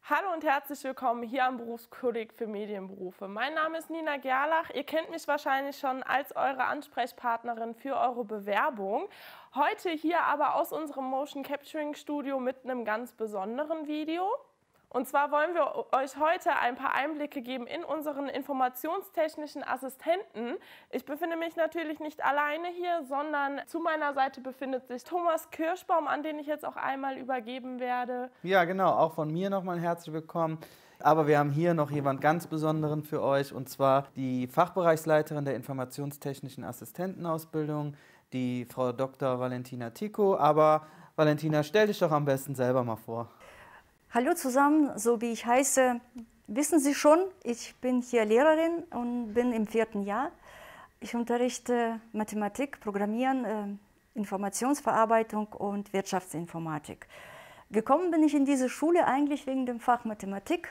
Hallo und herzlich willkommen hier am Berufskolleg für Medienberufe. Mein Name ist Nina Gerlach. Ihr kennt mich wahrscheinlich schon als eure Ansprechpartnerin für eure Bewerbung. Heute hier aber aus unserem Motion Capturing Studio mit einem ganz besonderen Video. Und zwar wollen wir euch heute ein paar Einblicke geben in unseren informationstechnischen Assistenten. Ich befinde mich natürlich nicht alleine hier, sondern zu meiner Seite befindet sich Thomas Kirschbaum, an den ich jetzt auch einmal übergeben werde. Ja, genau, auch von mir nochmal herzlich willkommen. Aber wir haben hier noch jemand ganz Besonderen für euch, und zwar die Fachbereichsleiterin der informationstechnischen Assistentenausbildung, die Frau Dr. Valentina Tico. Aber Valentina, stell dich doch am besten selber mal vor. Hallo zusammen, so wie ich heiße, wissen Sie schon, ich bin hier Lehrerin und bin im 4. Jahr. Ich unterrichte Mathematik, Programmieren, Informationsverarbeitung und Wirtschaftsinformatik. Gekommen bin ich in diese Schule eigentlich wegen dem Fach Mathematik,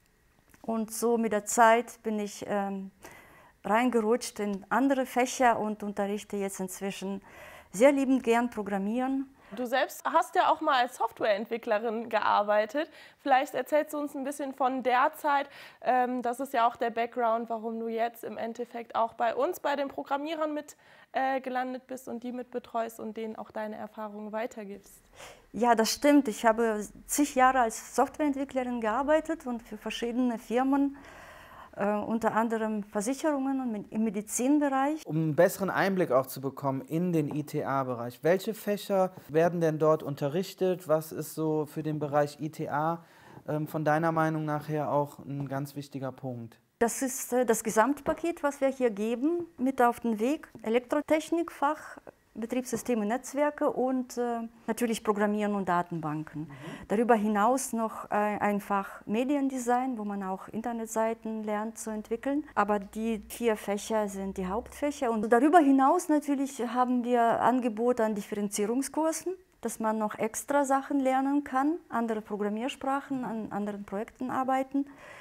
und so mit der Zeit bin ich reingerutscht in andere Fächer und unterrichte jetzt inzwischen sehr liebend gern Programmieren. Du selbst hast ja auch mal als Softwareentwicklerin gearbeitet. Vielleicht erzählst du uns ein bisschen von der Zeit. Das ist ja auch der Background, warum du jetzt im Endeffekt auch bei uns, bei den Programmierern mit gelandet bist und die mit betreust und denen auch deine Erfahrungen weitergibst. Ja, das stimmt. Ich habe zig Jahre als Softwareentwicklerin gearbeitet und für verschiedene Firmen, unter anderem Versicherungen und im Medizinbereich. Um einen besseren Einblick auch zu bekommen in den ITA-Bereich, welche Fächer werden denn dort unterrichtet? Was ist so für den Bereich ITA von deiner Meinung nach her auch ein ganz wichtiger Punkt? Das ist das Gesamtpaket, was wir hier geben, mit auf den Weg. Elektrotechnikfach, Betriebssysteme, Netzwerke und natürlich Programmieren und Datenbanken. Darüber hinaus noch ein Fach Mediendesign, wo man auch Internetseiten lernt zu entwickeln. Aber die 4 Fächer sind die Hauptfächer. Und darüber hinaus natürlich haben wir Angebote an Differenzierungskursen, dass man noch extra Sachen lernen kann, andere Programmiersprachen, an anderen Projekten arbeiten.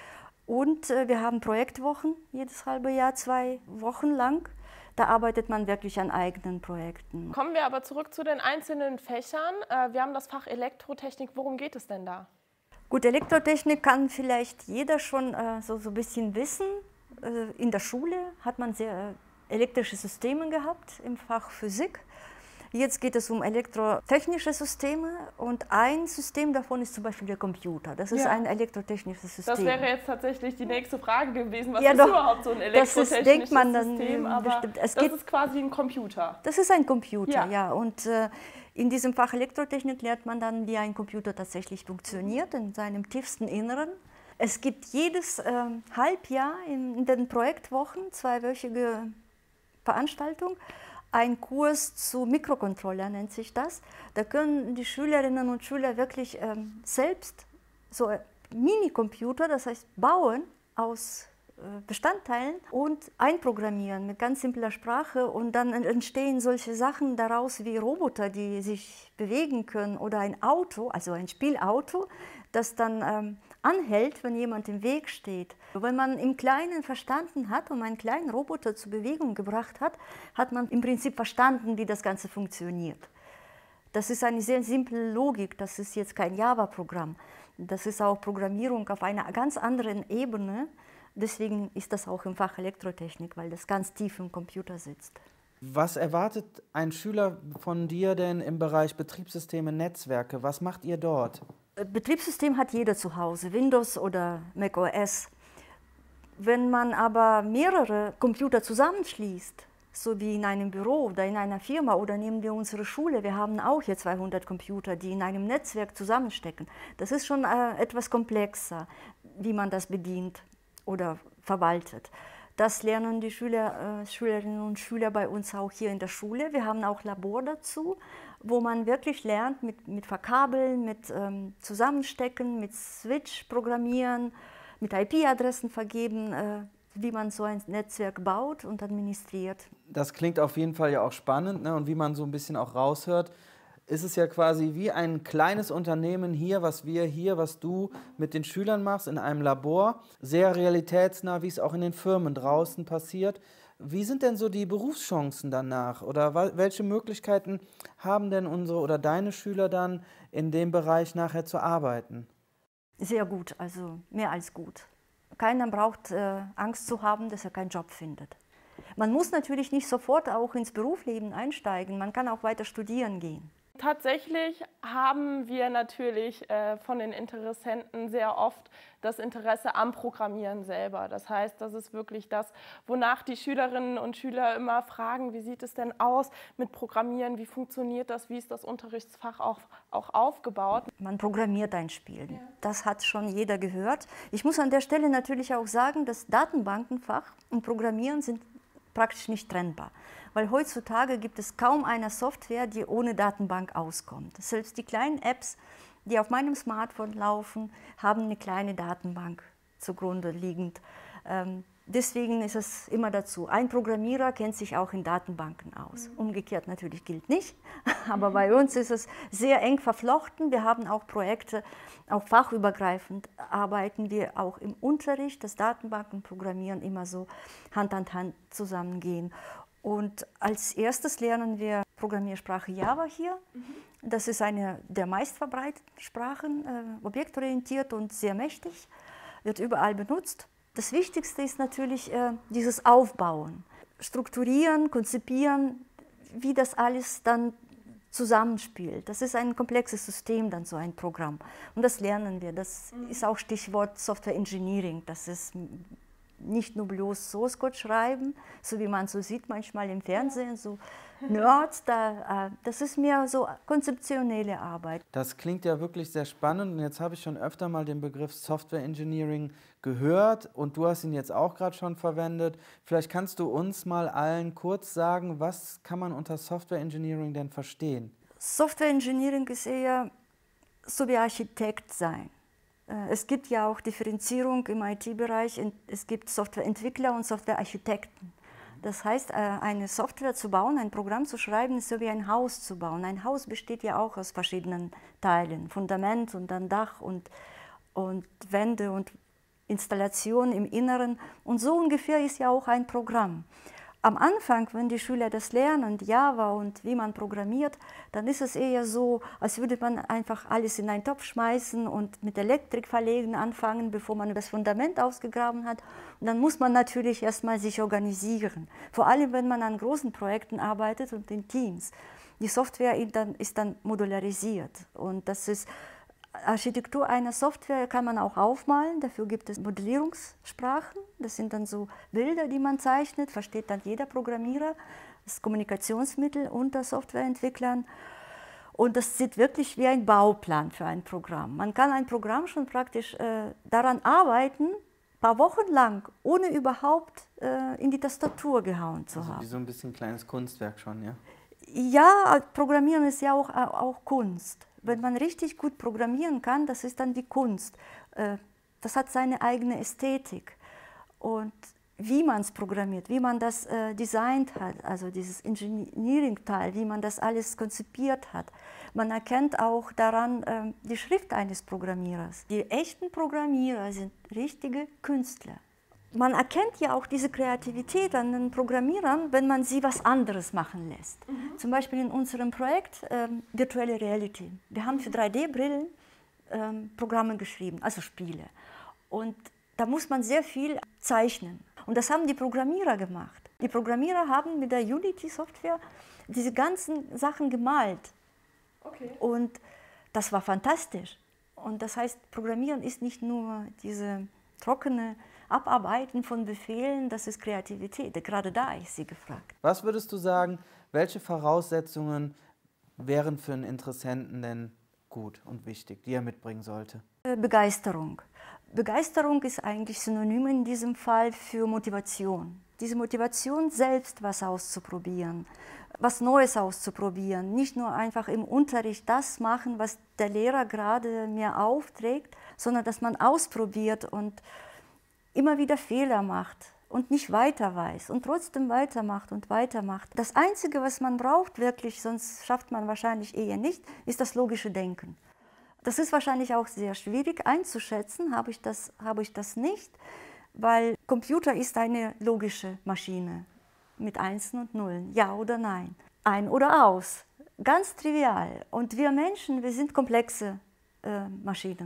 Und wir haben Projektwochen, jedes halbe Jahr 2 Wochen lang. Da arbeitet man wirklich an eigenen Projekten. Kommen wir aber zurück zu den einzelnen Fächern. Wir haben das Fach Elektrotechnik. Worum geht es denn da? Gut, Elektrotechnik kann vielleicht jeder schon so ein bisschen wissen. In der Schule hat man sehr elektrische Systeme gehabt im Fach Physik. Jetzt geht es um elektrotechnische Systeme, und ein System davon ist zum Beispiel der Computer. Das ist ein elektrotechnisches System. Das wäre jetzt tatsächlich die nächste Frage gewesen. Was ja, ist doch, überhaupt so ein elektrotechnisches denkt man dann System? Aber das ist quasi ein Computer. Das ist ein Computer, ja. Und in diesem Fach Elektrotechnik lernt man dann, wie ein Computer tatsächlich funktioniert, in seinem tiefsten Inneren. Es gibt jedes Halbjahr in den Projektwochen, 2-wöchige Veranstaltung, ein Kurs zu Mikrocontroller, nennt sich das. Da können die Schülerinnen und Schüler wirklich selbst so Minicomputer, das heißt bauen aus Bestandteilen und einprogrammieren mit ganz simpler Sprache, und dann entstehen solche Sachen daraus wie Roboter, die sich bewegen können, oder ein Auto, also ein Spielauto, das dann anhält, wenn jemand im Weg steht. Wenn man im Kleinen verstanden hat und einen kleinen Roboter zur Bewegung gebracht hat, hat man im Prinzip verstanden, wie das Ganze funktioniert. Das ist eine sehr simple Logik, das ist jetzt kein Java-Programm. Das ist auch Programmierung auf einer ganz anderen Ebene. Deswegen ist das auch im Fach Elektrotechnik, weil das ganz tief im Computer sitzt. Was erwartet ein Schüler von dir denn im Bereich Betriebssysteme, Netzwerke? Was macht ihr dort? Betriebssystem hat jeder zu Hause, Windows oder Mac OS. Wenn man aber mehrere Computer zusammenschließt, so wie in einem Büro oder in einer Firma, oder nehmen wir unsere Schule, wir haben auch hier 200 Computer, die in einem Netzwerk zusammenstecken. Das ist schon etwas komplexer, wie man das bedient oder verwaltet. Das lernen die Schülerinnen und Schüler bei uns auch hier in der Schule. Wir haben auch Labor dazu, wo man wirklich lernt mit Verkabeln, mit Zusammenstecken, mit Switch programmieren, mit IP-Adressen vergeben, wie man so ein Netzwerk baut und administriert. Das klingt auf jeden Fall ja auch spannend, ne? Und wie man so ein bisschen auch raushört, ist es ja quasi wie ein kleines Unternehmen hier, was du mit den Schülern machst in einem Labor, sehr realitätsnah, wie es auch in den Firmen draußen passiert. Wie sind denn so die Berufschancen danach, oder welche Möglichkeiten haben denn unsere oder deine Schüler dann in dem Bereich nachher zu arbeiten? Sehr gut, also mehr als gut. Keiner braucht Angst zu haben, dass er keinen Job findet. Man muss natürlich nicht sofort auch ins Berufsleben einsteigen, man kann auch weiter studieren gehen. Tatsächlich haben wir natürlich von den Interessenten sehr oft das Interesse am Programmieren selber. Das heißt, das ist wirklich das, wonach die Schülerinnen und Schüler immer fragen, wie sieht es denn aus mit Programmieren, wie funktioniert das, wie ist das Unterrichtsfach auch aufgebaut. Man programmiert ein Spiel, das hat schon jeder gehört. Ich muss an der Stelle natürlich auch sagen, das Datenbankenfach und Programmieren sind praktisch nicht trennbar. Weil heutzutage gibt es kaum eine Software, die ohne Datenbank auskommt. Selbst die kleinen Apps, die auf meinem Smartphone laufen, haben eine kleine Datenbank zugrunde liegend. Deswegen ist es immer dazu. Ein Programmierer kennt sich auch in Datenbanken aus. Umgekehrt natürlich gilt nicht, aber bei uns ist es sehr eng verflochten. Wir haben auch Projekte, auch fachübergreifend arbeiten wir auch im Unterricht, das Datenbankenprogrammieren immer so Hand an Hand zusammengehen. Und als erstes lernen wir Programmiersprache Java hier. Das ist eine der meistverbreiteten Sprachen, objektorientiert und sehr mächtig, wird überall benutzt. Das Wichtigste ist natürlich dieses Aufbauen, strukturieren, konzipieren, wie das alles dann zusammenspielt. Das ist ein komplexes System, dann so ein Programm. Und das lernen wir. Das ist auch Stichwort Software Engineering. Das ist nicht nur bloß Source Code schreiben, so wie man so sieht manchmal im Fernsehen, so Nerds, das ist mehr so konzeptionelle Arbeit. Das klingt ja wirklich sehr spannend und jetzt habe ich schon öfter mal den Begriff Software Engineering gehört und du hast ihn jetzt auch gerade schon verwendet. Vielleicht kannst du uns mal allen kurz sagen, was kann man unter Software Engineering denn verstehen? Software Engineering ist eher so wie Architekt sein. Es gibt ja auch Differenzierung im IT-Bereich. Es gibt Softwareentwickler und Softwarearchitekten. Das heißt, eine Software zu bauen, ein Programm zu schreiben, ist so wie ein Haus zu bauen. Ein Haus besteht ja auch aus verschiedenen Teilen, Fundament und dann Dach und Wände und Installation im Inneren. Und so ungefähr ist ja auch ein Programm. Am Anfang, wenn die Schüler das lernen, Java und wie man programmiert, dann ist es eher so, als würde man einfach alles in einen Topf schmeißen und mit Elektrik verlegen anfangen, bevor man das Fundament ausgegraben hat. Und dann muss man natürlich erstmal sich organisieren, vor allem wenn man an großen Projekten arbeitet und in Teams. Die Software ist dann modularisiert und das ist Architektur einer Software kann man auch aufmalen, dafür gibt es Modellierungssprachen. Das sind dann so Bilder, die man zeichnet, versteht dann jeder Programmierer, das Kommunikationsmittel unter Softwareentwicklern. Und das sieht wirklich wie ein Bauplan für ein Programm. Man kann ein Programm schon praktisch daran arbeiten, ein paar Wochen lang, ohne überhaupt in die Tastatur gehauen zu haben. Wie so ein bisschen kleines Kunstwerk schon, ja? Ja, Programmieren ist ja auch Kunst. Wenn man richtig gut programmieren kann, das ist dann die Kunst. Das hat seine eigene Ästhetik. Und wie man es programmiert, wie man das designt hat, also dieses Engineering-Teil, wie man das alles konzipiert hat. Man erkennt auch daran die Schrift eines Programmierers. Die echten Programmierer sind richtige Künstler. Man erkennt ja auch diese Kreativität an den Programmierern, wenn man sie was anderes machen lässt. Zum Beispiel in unserem Projekt Virtuelle Reality. Wir haben für 3D-Brillen Programme geschrieben, also Spiele. Und da muss man sehr viel zeichnen. Und das haben die Programmierer gemacht. Die Programmierer haben mit der Unity-Software diese ganzen Sachen gemalt. Okay. Und das war fantastisch. Und das heißt, Programmieren ist nicht nur diese trockene Abarbeiten von Befehlen, das ist Kreativität. Gerade da ist sie gefragt. Was würdest du sagen, welche Voraussetzungen wären für einen Interessenten denn gut und wichtig, die er mitbringen sollte? Begeisterung. Begeisterung ist eigentlich synonym in diesem Fall für Motivation. Diese Motivation, selbst was auszuprobieren, was Neues auszuprobieren. Nicht nur einfach im Unterricht das machen, was der Lehrer gerade mir aufträgt, sondern dass man ausprobiert und immer wieder Fehler macht und nicht weiter weiß und trotzdem weitermacht und weitermacht. Das Einzige, was man braucht wirklich, sonst schafft man wahrscheinlich eher nicht, ist das logische Denken. Das ist wahrscheinlich auch sehr schwierig einzuschätzen, habe ich das nicht, weil Computer ist eine logische Maschine mit Einsen und Nullen, ja oder nein, ein oder aus, ganz trivial. Und wir Menschen, wir sind komplexe Maschinen.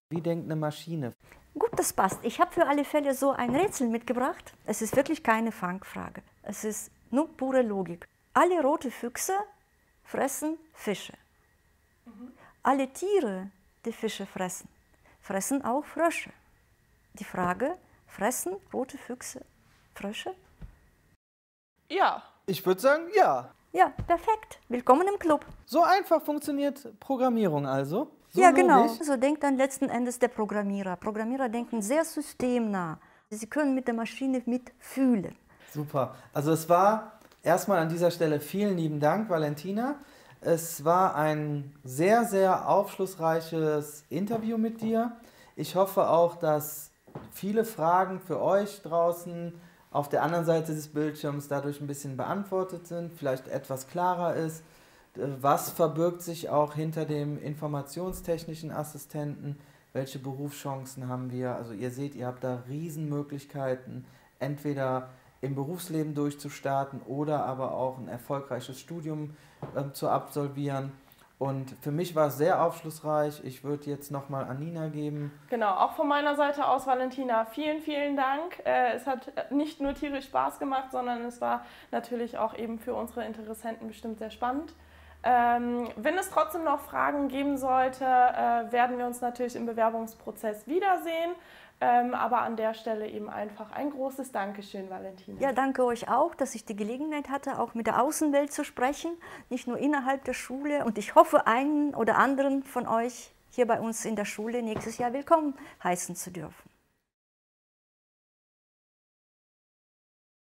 Wie denkt eine Maschine? Gut, das passt. Ich habe für alle Fälle so ein Rätsel mitgebracht. Es ist wirklich keine Fangfrage. Es ist nur pure Logik. Alle rote Füchse fressen Fische. Alle Tiere, die Fische fressen, fressen auch Frösche. Die Frage, fressen rote Füchse Frösche? Ja. Ich würde sagen, ja. Ja, perfekt. Willkommen im Club. So einfach funktioniert Programmierung also. So Ja, genau. logisch. So denkt dann letzten Endes der Programmierer. Programmierer denken sehr systemnah. Sie können mit der Maschine mitfühlen. Super. Also es war erstmal an dieser Stelle vielen lieben Dank, Valentina. Es war ein sehr, sehr aufschlussreiches Interview mit dir. Ich hoffe auch, dass viele Fragen für euch draußen auf der anderen Seite des Bildschirms dadurch ein bisschen beantwortet sind, vielleicht etwas klarer ist. Was verbirgt sich auch hinter dem informationstechnischen Assistenten? Welche Berufschancen haben wir? Also ihr seht, ihr habt da Riesenmöglichkeiten, entweder im Berufsleben durchzustarten oder aber auch ein erfolgreiches Studium zu absolvieren. Und für mich war es sehr aufschlussreich. Ich würde jetzt nochmal an Nina geben. Genau, auch von meiner Seite aus, Valentina, vielen, vielen Dank. Es hat nicht nur tierisch Spaß gemacht, sondern es war natürlich auch eben für unsere Interessenten bestimmt sehr spannend. Wenn es trotzdem noch Fragen geben sollte, werden wir uns natürlich im Bewerbungsprozess wiedersehen. Aber an der Stelle eben einfach ein großes Dankeschön, Valentina. Ja, danke euch auch, dass ich die Gelegenheit hatte, auch mit der Außenwelt zu sprechen, nicht nur innerhalb der Schule. Und ich hoffe, einen oder anderen von euch hier bei uns in der Schule nächstes Jahr willkommen heißen zu dürfen.